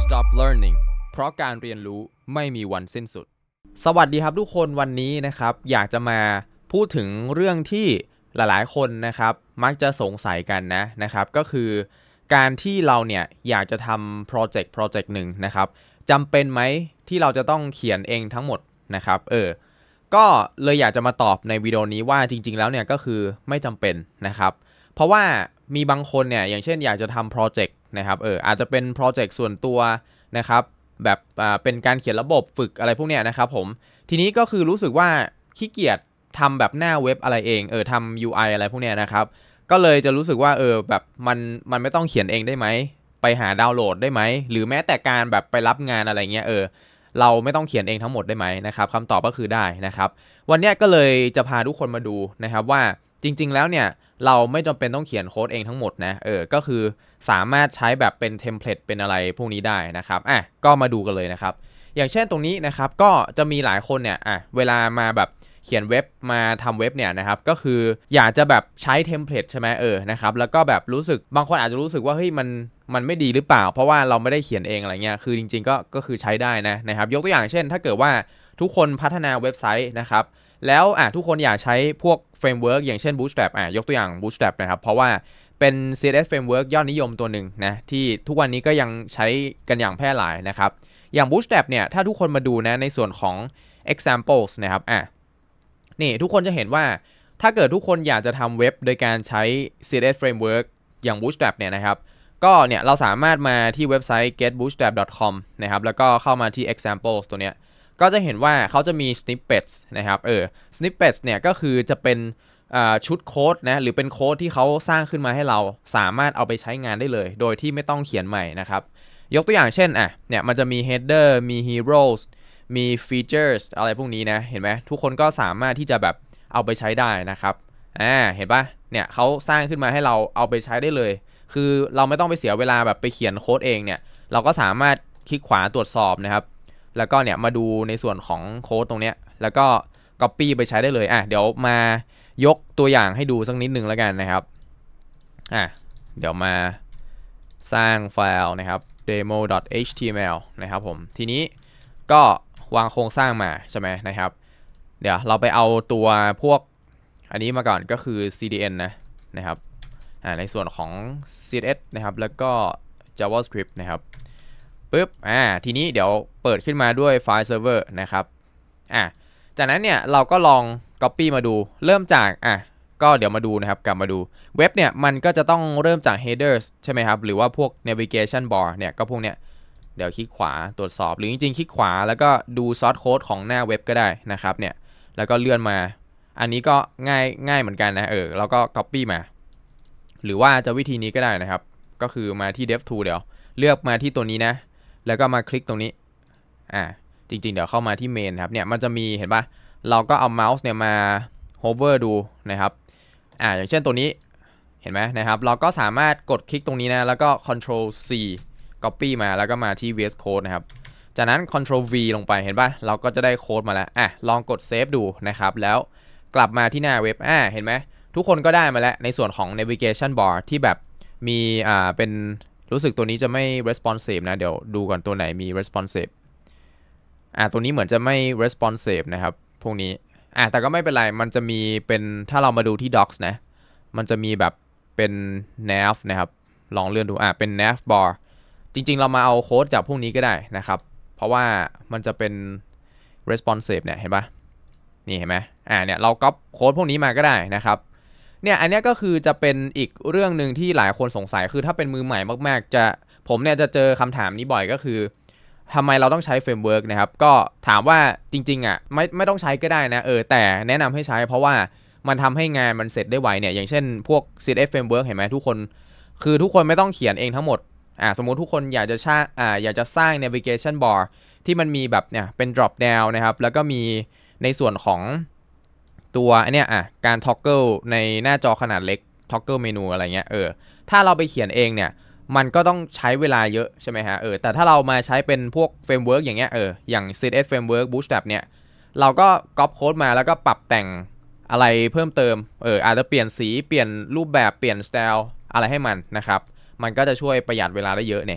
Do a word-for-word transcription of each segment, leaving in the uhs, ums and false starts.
stop learning เพราะการเรียนรู้ไม่มีวันสิ้นสุดสวัสดีครับทุกคนวันนี้นะครับอยากจะมาพูดถึงเรื่องที่หลายๆคนนะครับมักจะสงสัยกันนะนะครับก็คือการที่เราเนี่ยอยากจะทำโปรเจกต์โปรเจกต์หนึ่งนะครับจำเป็นไหมที่เราจะต้องเขียนเองทั้งหมดนะครับเออก็เลยอยากจะมาตอบในวิดีโอนี้ว่าจริงๆแล้วเนี่ยก็คือไม่จำเป็นนะครับเพราะว่ามีบางคนเนี่ยอย่างเช่นอยากจะทำโปรเจกต์นะครับเอออาจจะเป็นโปรเจกต์ส่วนตัวนะครับแบบอ่าเป็นการเขียนระบบฝึกอะไรพวกเนี้ยนะครับผมทีนี้ก็คือรู้สึกว่าขี้เกียจทำแบบหน้าเว็บอะไรเองเออทำ ยู ไอ อะไรพวกเนี้ยนะครับก็เลยจะรู้สึกว่าเออแบบมันมันไม่ต้องเขียนเองได้ไหมไปหาดาวน์โหลดได้ไหมหรือแม้แต่การแบบไปรับงานอะไรเงี้ยเออเราไม่ต้องเขียนเองทั้งหมดได้ไหมนะครับคำตอบก็คือได้นะครับวันนี้ก็เลยจะพาทุกคนมาดูนะครับว่าจริงๆแล้วเนี่ยเราไม่จำเป็นต้องเขียนโค้ดเองทั้งหมดนะเออก็คือสามารถใช้แบบเป็นเทมเพลตเป็นอะไรพวกนี้ได้นะครับอ่ะก็มาดูกันเลยนะครับอย่างเช่นตรงนี้นะครับก็จะมีหลายคนเนี่ยอ่ะเวลามาแบบเขียนเว็บมาทำเว็บเนี่ยนะครับก็คืออยากจะแบบใช้เทมเพลตใช่ไหมเออนะครับแล้วก็แบบรู้สึกบางคนอาจจะรู้สึกว่าเฮ้ยมันมันไม่ดีหรือเปล่าเพราะว่าเราไม่ได้เขียนเองอะไรเงี้ยคือจริงๆก็ก็คือใช้ได้นะนะครับยกตัวอย่างเช่นถ้าเกิดว่าทุกคนพัฒนาเว็บไซต์นะครับแล้วอ่ะทุกคนอยากใช้พวกเฟรมเวิร์กอย่างเช่น Bootstrap อ่ะยกตัวอย่าง Bootstrap นะครับเพราะว่าเป็น ซี เอส เอส Framework ยอดนิยมตัวหนึ่งนะที่ทุกวันนี้ก็ยังใช้กันอย่างแพร่หลายนะครับอย่าง Bootstrap เนี่ยถ้าทุกคนมาดูนะในส่วนของ examples นะครับอ่ะนี่ทุกคนจะเห็นว่าถ้าเกิดทุกคนอยากจะทำเว็บโดยการใช้ ซี เอส เอส Framework อย่าง Bootstrap เนี่ยนะครับก็เนี่ยเราสามารถมาที่เว็บไซต์ get bootstrap dot com นะครับแล้วก็เข้ามาที่ examples ตัวเนี้ยก็จะเห็นว่าเขาจะมี snippets นะครับเออ snippets เนี่ยก็คือจะเป็นชุดโค้ดนะหรือเป็นโค้ดที่เขาสร้างขึ้นมาให้เราสามารถเอาไปใช้งานได้เลยโดยที่ไม่ต้องเขียนใหม่นะครับยกตัวอย่างเช่นอ่ะเนี่ยมันจะมี header มี heroes มี features อะไรพวกนี้นะเห็นไหมทุกคนก็สามารถที่จะแบบเอาไปใช้ได้นะครับอ่าเห็นปะเนี่ยเขาสร้างขึ้นมาให้เราเอาไปใช้ได้เลยคือเราไม่ต้องไปเสียเวลาแบบไปเขียนโค้ดเองเนี่ยเราก็สามารถคลิกขวาตรวจสอบนะครับแล้วก็เนี่ยมาดูในส่วนของโค้ดตรงเนี้ยแล้วก็ copy ไปใช้ได้เลยอ่ะเดี๋ยวมายกตัวอย่างให้ดูสักนิดนึงแล้วกันนะครับอ่ะเดี๋ยวมาสร้างไฟล์นะครับ demo dot h t m l นะครับผมทีนี้ก็วางโครงสร้างมาใช่ไหมนะครับเดี๋ยวเราไปเอาตัวพวกอันนี้มาก่อนก็คือ ซี ดี เอ็น นะนะครับอ่าในส่วนของ ซี เอส เอส นะครับแล้วก็ JavaScript นะครับปึ๊บอ่าทีนี้เดี๋ยวเปิดขึ้นมาด้วยไฟล์เซิร์ฟเวอร์นะครับอ่ะจากนั้นเนี่ยเราก็ลองCopy มาดูเริ่มจากอ่ะก็เดี๋ยวมาดูนะครับกลับมาดูเว็บเนี่ยมันก็จะต้องเริ่มจาก headers ใช่ไหมครับหรือว่าพวก navigation bar เนี่ยก็พวกเนี้ยเดี๋ยวคลิกขวาตรวจสอบหรือจริงๆคลิกขวาแล้วก็ดู source code ของหน้าเว็บก็ได้นะครับเนี่ยแล้วก็เลื่อนมาอันนี้ก็ง่ายง่ายเหมือนกันนะเออแล้วก็ copy มาหรือว่าจะวิธีนี้ก็ได้นะครับก็คือมาที่ dev tool เดี๋ยวเลือกมาที่ตัวนี้นะแล้วก็มาคลิกตรงนี้อ่ะจริงๆเดี๋ยวเข้ามาที่ main ครับเนี่ยมันจะมีเห็นปะเราก็เอาเมาส์เนี่ยมา hover ดูนะครับอ่าอย่างเช่นตัวนี้เห็นไหมนะครับเราก็สามารถกดคลิกตรงนี้นะแล้วก็ control C copy มาแล้วก็มาที่ วี เอส Code นะครับจากนั้น control V ลงไปเห็นปะเราก็จะได้โค้ดมาแล้วอ่ะลองกด save ดูนะครับแล้วกลับมาที่หน้าเว็บอ่าเห็นไหมทุกคนก็ได้มาแล้วในส่วนของ navigation bar ที่แบบมีอ่าเป็นรู้สึกตัวนี้จะไม่ responsive นะเดี๋ยวดูก่อนตัวไหนมี responsive อ่าตัวนี้เหมือนจะไม่ responsive นะครับพวกนี้อ่ะแต่ก็ไม่เป็นไรมันจะมีเป็นถ้าเรามาดูที่ docs นะมันจะมีแบบเป็น nav นะครับลองเลื่อนดูอ่ะเป็น nav bar จริงๆเรามาเอาโค้ดจากพวกนี้ก็ได้นะครับเพราะว่ามันจะเป็น responsive เนี่ยเห็นปะนี่เห็นไหมอ่ะเนี่ยเราก๊อปโค้ดพวกนี้มาก็ได้นะครับเนี่ยอันนี้ก็คือจะเป็นอีกเรื่องหนึ่งที่หลายคนสงสัยคือถ้าเป็นมือใหม่มากๆจะผมเนี่ยจะเจอคำถามนี้บ่อยก็คือทำไมเราต้องใช้เฟรมเวิร์กนะครับก็ถามว่าจริงๆอ่ะไม่ไม่ต้องใช้ก็ได้นะเออแต่แนะนำให้ใช้เพราะว่ามันทำให้งานมันเสร็จได้ไวเนี่ยอย่างเช่นพวก ซี เอส เอส Framework เห็นไหมทุกคนคือทุกคนไม่ต้องเขียนเองทั้งหมดอ่าสมมุติทุกคนอยากจะสร้างอ่าอยากจะสร้าง navigation bar ที่มันมีแบบเนี่ยเป็น drop down นะครับแล้วก็มีในส่วนของตัวอันเนี้ยอ่ะการ toggle ในหน้าจอขนาดเล็ก toggle เมนูอะไรเงี้ยเออถ้าเราไปเขียนเองเนี่ยมันก็ต้องใช้เวลาเยอะใช่ไหมฮะเออแต่ถ้าเรามาใช้เป็นพวกเฟรมเวิร์กอย่างเงี้ยเอออย่าง ซี เอส เอส Framework Bootstrap เนี่ยเราก็ก๊อปโค้ดมาแล้วก็ปรับแต่งอะไรเพิ่มเติมเอออาจจะเปลี่ยนสีเปลี่ยนรูปแบบเปลี่ยนสไตล์อะไรให้มันนะครับมันก็จะช่วยประหยัดเวลาได้เยอะเนี่ยเห็นไหม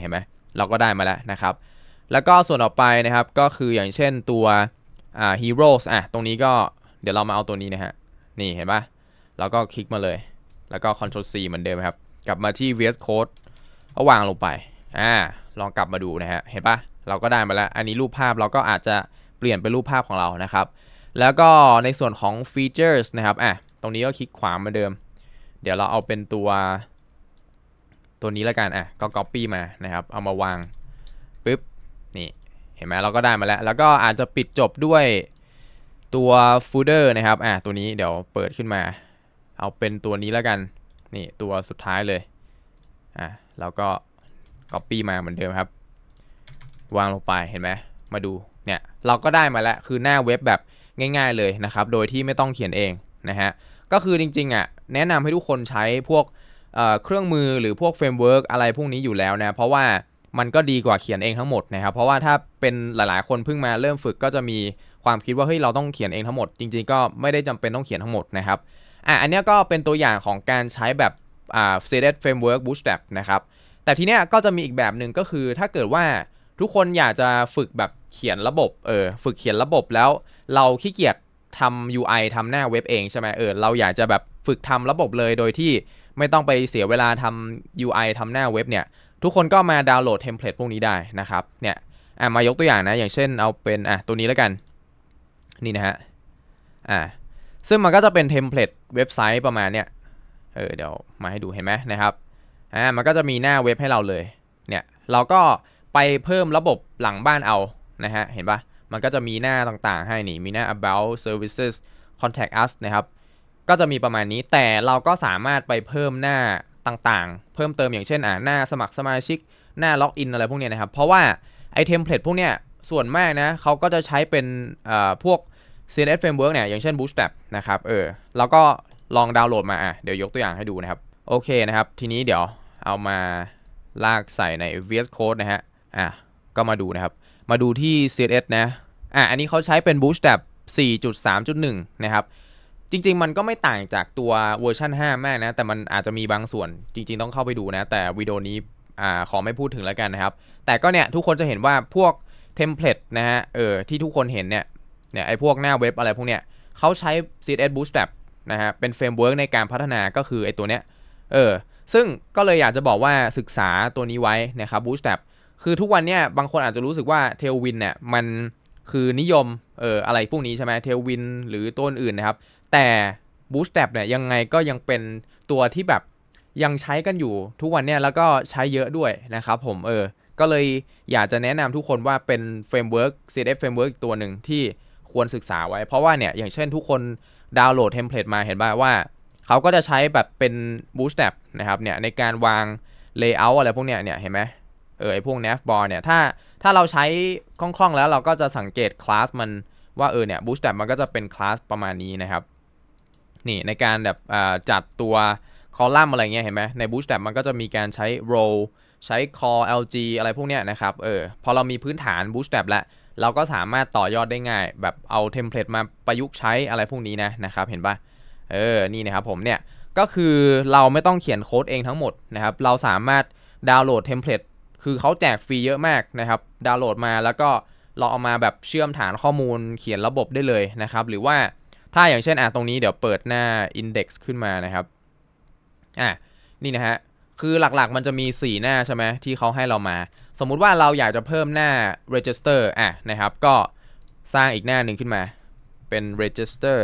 เราก็ได้มาแล้วนะครับแล้วก็ส่วนต่อไปนะครับก็คืออย่างเช่นตัวอ่า heroes อ่ะตรงนี้ก็เดี๋ยวเรามาเอาตัวนี้นะฮะนี่เห็นปะเราก็คลิกมาเลยแล้วก็ control C เหมือนเดิมครับกลับมาที่ วี เอส Code เอาวางลงไปอ่าลองกลับมาดูนะฮะเห็นปะเราก็ได้มาแล้วอันนี้รูปภาพเราก็อาจจะเปลี่ยนเป็นรูปภาพของเรานะครับแล้วก็ในส่วนของ features นะครับอ่ะตรงนี้ก็คลิกขวาเหมือนเดิมเดี๋ยวเราเอาเป็นตัวตัวนี้แล้วกันอ่ะก็ copy มานะครับเอามาวางปึ๊บนี่เห็นไหมเราก็ได้มาแล้วแล้วก็อาจจะปิดจบด้วยตัว footer นะครับอ่ะตัวนี้เดี๋ยวเปิดขึ้นมาเอาเป็นตัวนี้แล้วกันนี่ตัวสุดท้ายเลยอ่ะแล้วก็ copy มาเหมือนเดิมครับวางลงไปเห็นไหมมาดูเนี่ยเราก็ได้มาแล้วคือหน้าเว็บแบบง่ายๆเลยนะครับโดยที่ไม่ต้องเขียนเองนะฮะก็คือจริงๆอ่ะแนะนำให้ทุกคนใช้พวก เอ่อ เครื่องมือหรือพวกเฟรมเวิร์กอะไรพวกนี้อยู่แล้วนะเพราะว่ามันก็ดีกว่าเขียนเองทั้งหมดนะครับเพราะว่าถ้าเป็นหลายๆคนเพิ่งมาเริ่มฝึกก็จะมีความคิดว่าเฮ้ยเราต้องเขียนเองทั้งหมดจริงๆก็ไม่ได้จำเป็นต้องเขียนทั้งหมดนะครับอ่ะอันนี้ก็เป็นตัวอย่างของการใช้แบบอ่า ซี เอส Framework Bootstrap นะครับแต่ทีเนี้ยก็จะมีอีกแบบหนึ่งก็คือถ้าเกิดว่าทุกคนอยากจะฝึกแบบเขียนระบบเออฝึกเขียนระบบแล้วเราขี้เกียจทำ ยู ไอ ทำหน้าเว็บเองใช่ไหมเออเราอยากจะแบบฝึกทำระบบเลยโดยที่ไม่ต้องไปเสียเวลาทำ ยู ไอ ทำหน้าเว็บเนี่ยทุกคนก็มาดาวน์โหลดเทมเพลตพวกนี้ได้นะครับเนี่ยอ่ะมายกตัวอย่างนะอย่างเช่นเอาเป็นอ่ะตัวนี้แล้วกันนี่นะฮะอ่ะซึ่งมันก็จะเป็นเทมเพลตเว็บไซต์ประมาณเนี้ยเออเดี๋ยวมาให้ดูเห็นไหมนะครับอ่ะมันก็จะมีหน้าเว็บให้เราเลยเนี่ยเราก็ไปเพิ่มระบบหลังบ้านเอานะฮะเห็นปะมันก็จะมีหน้าต่างๆให้นี่มีหน้า about services contact us นะครับก็จะมีประมาณนี้แต่เราก็สามารถไปเพิ่มหน้าต่างๆเพิ่มเติมอย่างเช่นอ่าหน้าสมัครสมาชิกหน้าล็อกอินอะไรพวกนี้นะครับเพราะว่าไอเทมเพลตพวกเนี้ยส่วนมากนะเขาก็จะใช้เป็นอ่าพวก ซี เอส Framework เนี่ยอย่างเช่น Bootstrap นะครับเออเราก็ลองดาวน์โหลดมาอ่ะเดี๋ยวยกตัวอย่างให้ดูนะครับโอเคนะครับทีนี้เดี๋ยวเอามาลากใส่ใน วี เอส Code นะฮะอ่ะก็มาดูนะครับมาดูที่ ซี เอส นะอ่ะอันนี้เขาใช้เป็น Bootstrap สี่ สาม หนึ่ง นะครับจริงๆมันก็ไม่ต่างจากตัวเวอร์ชันห้ามากนะแต่มันอาจจะมีบางส่วนจริงๆต้องเข้าไปดูนะแต่วิดีโอนี้อ่าขอไม่พูดถึงแล้วกันนะครับแต่ก็เนี่ยทุกคนจะเห็นว่าพวกเทมเพลตนะฮะเออที่ทุกคนเห็นเนี่ยเนี่ยไอ้พวกหน้าเว็บอะไรพวกเนี้ยเขาใช้ ซี เอส Bootstrap นะฮะเป็นเฟรมเวิร์กในการพัฒนาก็คือไอ้ตัวเนี้ยเออซึ่งก็เลยอยากจะบอกว่าศึกษาตัวนี้ไว้นะครับ Bootstrap คือทุกวันเนี่ยบางคนอาจจะรู้สึกว่า Tailwind เนี่ยมันคือนิยมเอออะไรพวกนี้ใช่ไหม Tailwind หรือตัวอื่นนะครับแต่ Bootstrap เนี่ยยังไงก็ยังเป็นตัวที่แบบยังใช้กันอยู่ทุกวันเนี่ยแล้วก็ใช้เยอะด้วยนะครับผมเออก็เลยอยากจะแนะนำทุกคนว่าเป็นเฟรมเวิร์ก ซี เอส Framework ตัวหนึ่งที่ควรศึกษาไว้เพราะว่าเนี่ยอย่างเช่นทุกคนดาวน์โหลดเทมเพลตมาเห็นป่ะว่าเขาก็จะใช้แบบเป็น Bootstrap นะครับเนี่ยในการวาง layout อะไรพวกเนี้ยเนี่ยเห็นไหมเออไอพวก navbar เนี่ยถ้าถ้าเราใช้คล่องๆแล้วเราก็จะสังเกตคลาสมันว่าเออเนี่ย Bootstrap มันก็จะเป็นคลาสประมาณนี้นะครับนี่ในการแบบจัดตัวคอลัมน์อะไรเงี้ยเห็นไหมใน Bootstrap มันก็จะมีการใช้ row ใช้ call แอล จี อะไรพวกเนี้ยนะครับเออพอเรามีพื้นฐาน Bootstrap แล้วเราก็สามารถต่อยอดได้ง่ายแบบเอาเทมเพลตมาประยุกต์ใช้อะไรพวกนี้นะนะครับเห็นปะเออนี่นะครับผมเนี่ยก็คือเราไม่ต้องเขียนโค้ดเองทั้งหมดนะครับเราสามารถดาวน์โหลดเทมเพลตคือเขาแจกฟรีเยอะมากนะครับดาวน์โหลดมาแล้วก็เราเอามาแบบเชื่อมฐานข้อมูลเขียนระบบได้เลยนะครับหรือว่าถ้าอย่างเช่นอ่ะตรงนี้เดี๋ยวเปิดหน้า index ขึ้นมานะครับอ่ะนี่นะฮะคือหลักๆมันจะมีสี่หน้าใช่ไหมที่เขาให้เรามาสมมุติว่าเราอยากจะเพิ่มหน้า register อ่ะนะครับก็สร้างอีกหน้าหนึ่งขึ้นมาเป็น register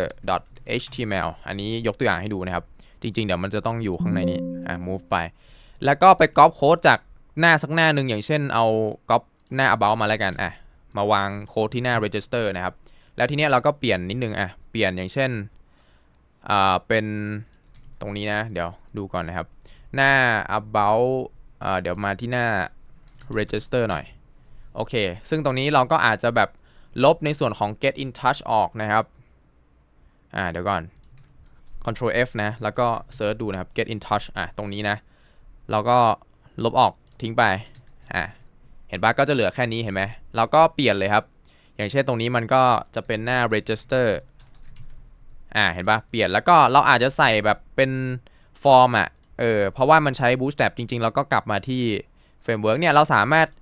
html อันนี้ยกตัวอย่างให้ดูนะครับจริงๆเดี๋ยวมันจะต้องอยู่ข้างในนี้อ่ะ move ไปแล้วก็ไปก๊อปโค้ดจากหน้าสักหน้าหนึ่งอย่างเช่นเอาก๊อปหน้า about มาแล้วกันอ่ะมาวางโค้ดที่หน้า register นะครับแล้วทีเนี้ยเราก็เปลี่ยนนิดนึงอ่ะเปลี่ยนอย่างเช่นอ่าเป็นตรงนี้นะเดี๋ยวดูก่อนนะครับหน้า about อ่าเดี๋ยวมาที่หน้า register หน่อยโอเคซึ่งตรงนี้เราก็อาจจะแบบลบในส่วนของ get in touch ออกนะครับอ่าเดี๋ยวก่อน control F นะแล้วก็เซิร์ชดูนะครับ get in touch อ่ะตรงนี้นะเราก็ลบออกทิ้งไปอ่ะเห็นปะก็จะเหลือแค่นี้เห็นไหมเราก็เปลี่ยนเลยครับอย่างเช่นตรงนี้มันก็จะเป็นหน้า register อ่าเห็นปะเปลี่ยนแล้วก็เราอาจจะใส่แบบเป็นฟอร์มอ่ะเออเพราะว่ามันใช้ Bootstrap จริงๆเราก็กลับมาที่ framework เนี่ยเราสามารถ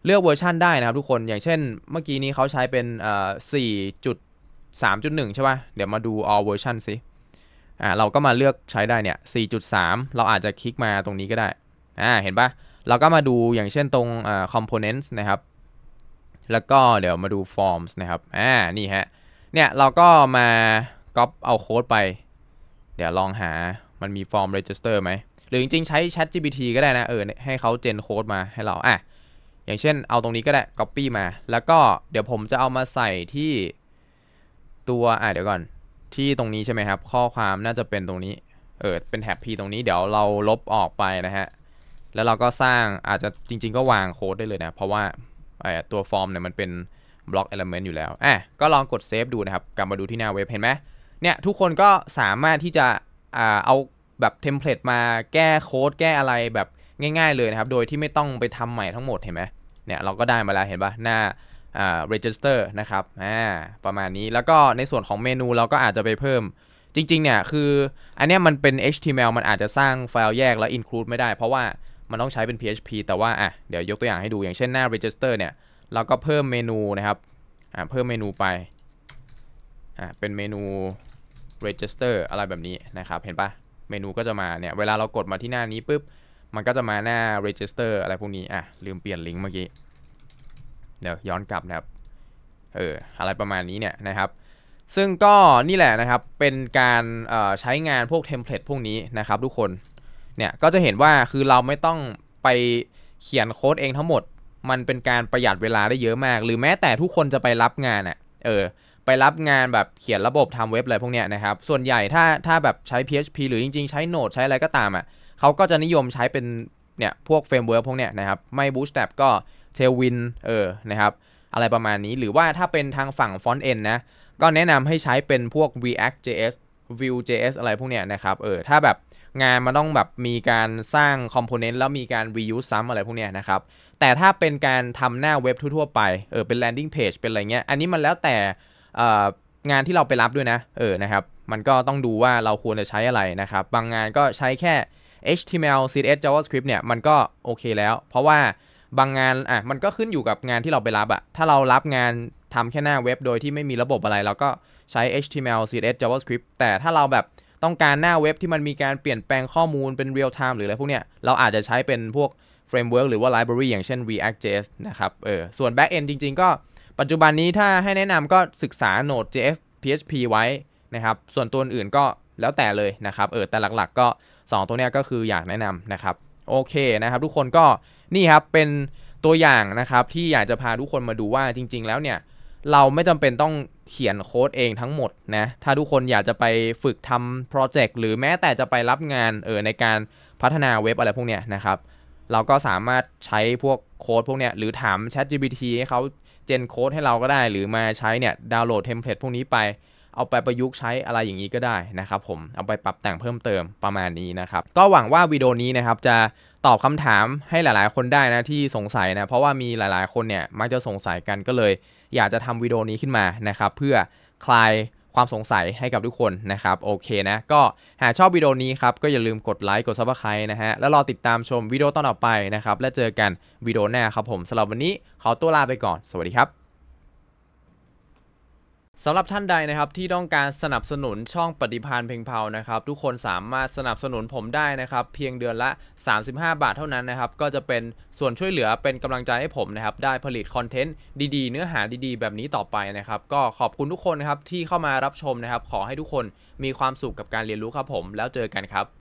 เลือกเวอร์ชันได้นะครับทุกคนอย่างเช่นเมื่อกี้นี้เขาใช้เป็นเอ่อ สี่จุดสามจุดหนึ่ง ใช่ป่ะเดี๋ยวมาดู all version สิอ่าเราก็มาเลือกใช้ได้เนี่ย สี่จุดสาม เราอาจจะคลิกมาตรงนี้ก็ได้อ่าเห็นป่ะเราก็มาดูอย่างเช่นตรงอ่า components นะครับแล้วก็เดี๋ยวมาดู forms นะครับอ่านี่ฮะเนี่ยเราก็มาก๊อปเอาโค้ดไปเดี๋ยวลองหามันมี form register ไหมหรือจริงๆใช้ ChatGPT ก็ได้นะเออให้เขาเจนโค้ดมาให้เราอ่ะอย่างเช่นเอาตรงนี้ก็ได้ copy มาแล้วก็เดี๋ยวผมจะเอามาใส่ที่ตัวอ่ะเดี๋ยวก่อนที่ตรงนี้ใช่ไหมครับข้อความน่าจะเป็นตรงนี้เออเป็นแท็บ P ตรงนี้เดี๋ยวเราลบออกไปนะฮะแล้วเราก็สร้างอาจจะจริงๆก็วางโค้ดได้เลยนะเพราะว่าตัวฟอร์มเนี่ยมันเป็นบล็อกเอลิเมนต์อยู่แล้วอ่ะก็ลองกดเซฟดูนะครับกลับมาดูที่หน้าเว็บเห็นไหมเนี่ยทุกคนก็สามารถที่จะอ่าเอาแบบเทมเพลตมาแก้โค้ดแก้อะไรแบบง่ายๆเลยนะครับโดยที่ไม่ต้องไปทำใหม่ทั้งหมดเห็นไหมเนี่ยเราก็ได้มาแล้วเห็นปะหน้าอ่า register นะครับอ่าประมาณนี้แล้วก็ในส่วนของเมนูเราก็อาจจะไปเพิ่มจริงๆเนี่ยคืออันเนี้ยมันเป็น เอช ที เอ็ม แอล มันอาจจะสร้างไฟล์แยกแล้ว include ไม่ได้เพราะว่ามันต้องใช้เป็น พี เอช พี แต่ว่าอ่ะเดี๋ยวยกตัวอย่างให้ดูอย่างเช่นหน้า register เนี่ยเราก็เพิ่มเมนูนะครับอ่าเพิ่มเมนูไปอ่าเป็นเมนู register อะไรแบบนี้นะครับเห็นปะเมนูก็จะมาเนี่ยเวลาเรากดมาที่หน้านี้ปุ๊บมันก็จะมาหน้า register อะไรพวกนี้อ่ะลืมเปลี่ยนลิงก์เมื่อกี้เดี๋ยวย้อนกลับนะครับเอออะไรประมาณนี้เนี่ยนะครับซึ่งก็นี่แหละนะครับเป็นการใช้งานพวกเทมเพลตพวกนี้นะครับทุกคนเนี่ยก็จะเห็นว่าคือเราไม่ต้องไปเขียนโค้ดเองทั้งหมดมันเป็นการประหยัดเวลาได้เยอะมากหรือแม้แต่ทุกคนจะไปรับงานอ่ะเออไปรับงานแบบเขียนระบบทำเว็บอะไรพวกเนี้ยนะครับส่วนใหญ่ถ้าถ้าแบบใช้ พี เอช พี หรือจริงๆใช้ Node ใช้อะไรก็ตามอ่ะเขาก็จะนิยมใช้เป็นเนี่ยพวกเฟรมเวิร์กพวกเนี้ยนะครับไม่ Bootstrap ก็ Tailwind เออนะครับอะไรประมาณนี้หรือว่าถ้าเป็นทางฝั่ง Front End นะก็แนะนำให้ใช้เป็นพวก React.js Vue.js อะไรพวกเนี้ยนะครับเออถ้าแบบงานมันต้องแบบมีการสร้าง Component แล้วมีการ reuse ซ้ำอะไรพวกเนี้ยนะครับแต่ถ้าเป็นการทำหน้าเว็บทั่วๆไปเออเป็น landing page เป็นอะไรเงี้ยอันนี้มันแล้วแต่งานที่เราไปรับด้วยนะเออนะครับมันก็ต้องดูว่าเราควรจะใช้อะไรนะครับบางงานก็ใช้แค่ เอช ที เอ็ม แอล ซี เอส JavaScript เนี่ยมันก็โอเคแล้วเพราะว่าบางงานอ่ะมันก็ขึ้นอยู่กับงานที่เราไปรับอะถ้าเรารับงานทำแค่หน้าเว็บโดยที่ไม่มีระบบอะไรเราก็ใช้ เอช ที เอ็ม แอล ซี เอส JavaScript แต่ถ้าเราแบบต้องการหน้าเว็บที่มันมีการเปลี่ยนแปลงข้อมูลเป็น real time หรืออะไรพวกเนี้ยเราอาจจะใช้เป็นพวก framework หรือว่า library อย่างเช่น React.js นะครับเออส่วน backend จริงๆก็ปัจจุบันนี้ถ้าให้แนะนำก็ศึกษา Node.js พี เอช พี ไว้นะครับส่วนตัวอื่นก็แล้วแต่เลยนะครับเออแต่หลักๆก็สองตัวเนี้ยก็คืออยากแนะนำนะครับโอเคนะครับทุกคนก็นี่ครับเป็นตัวอย่างนะครับที่อยากจะพาทุกคนมาดูว่าจริงๆแล้วเนี่ยเราไม่จำเป็นต้องเขียนโค้ดเองทั้งหมดนะถ้าทุกคนอยากจะไปฝึกทำโปรเจกต์หรือแม้แต่จะไปรับงานเออในการพัฒนาเว็บอะไรพวกเนี้ยนะครับเราก็สามารถใช้พวกโค้ดพวกเนี้ยหรือถาม ChatGPT ให้เขาเจนโค้ดให้เราก็ได้หรือมาใช้เนี่ยดาวน์โหลดเทมเพลตพวกนี้ไปเอาไปประยุกต์ใช้อะไรอย่างนี้ก็ได้นะครับผมเอาไปปรับแต่งเพิ่มเติมประมาณนี้นะครับก็หวังว่าวิดีโอนี้นะครับจะตอบคำถามให้หลายๆคนได้นะที่สงสัยนะเพราะว่ามีหลายๆคนเนี่ยมักจะสงสัยกันก็เลยอยากจะทำวิดีโอนี้ขึ้นมานะครับเพื่อคลายความสงสัยให้กับทุกคนนะครับโอเคนะก็หากชอบวิดีโอนี้ครับก็อย่าลืมกดไลค์กด ซับสไครบ์ นะฮะแล้วรอติดตามชมวิดีโอต่อไปนะครับและเจอกันวิดีโอหน้าครับผมสำหรับวันนี้ขอตัวลาไปก่อนสวัสดีครับสำหรับท่านใดนะครับที่ต้องการสนับสนุนช่องปฏิภาณเพ็งเผานะครับทุกคนสามารถสนับสนุนผมได้นะครับเพียงเดือนละสามสิบห้าบาทเท่านั้นนะครับก็จะเป็นส่วนช่วยเหลือเป็นกำลังใจให้ผมนะครับได้ผลิตคอนเทนต์ดีๆเนื้อหาดีๆแบบนี้ต่อไปนะครับก็ขอบคุณทุกคนนะครับที่เข้ามารับชมนะครับขอให้ทุกคนมีความสุขกับการเรียนรู้ครับผมแล้วเจอกันครับ